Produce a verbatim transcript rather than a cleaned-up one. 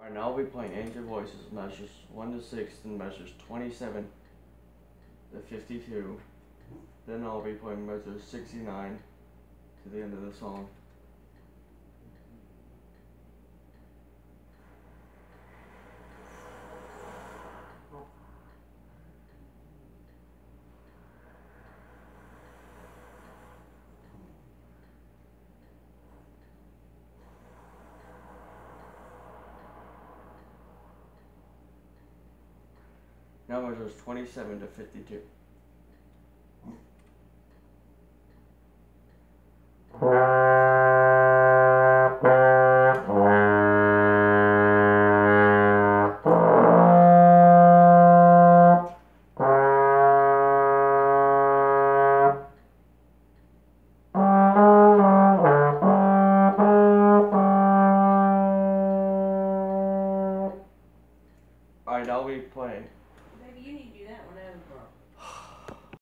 Alright, now I'll be playing Angel Voices, measures one to six, then measures twenty-seven to fifty-two. Then I'll be playing measures sixty-nine to the end of the song. Now measures twenty-seven to fifty-two. Alright, I'll be playing. Maybe you need to do that.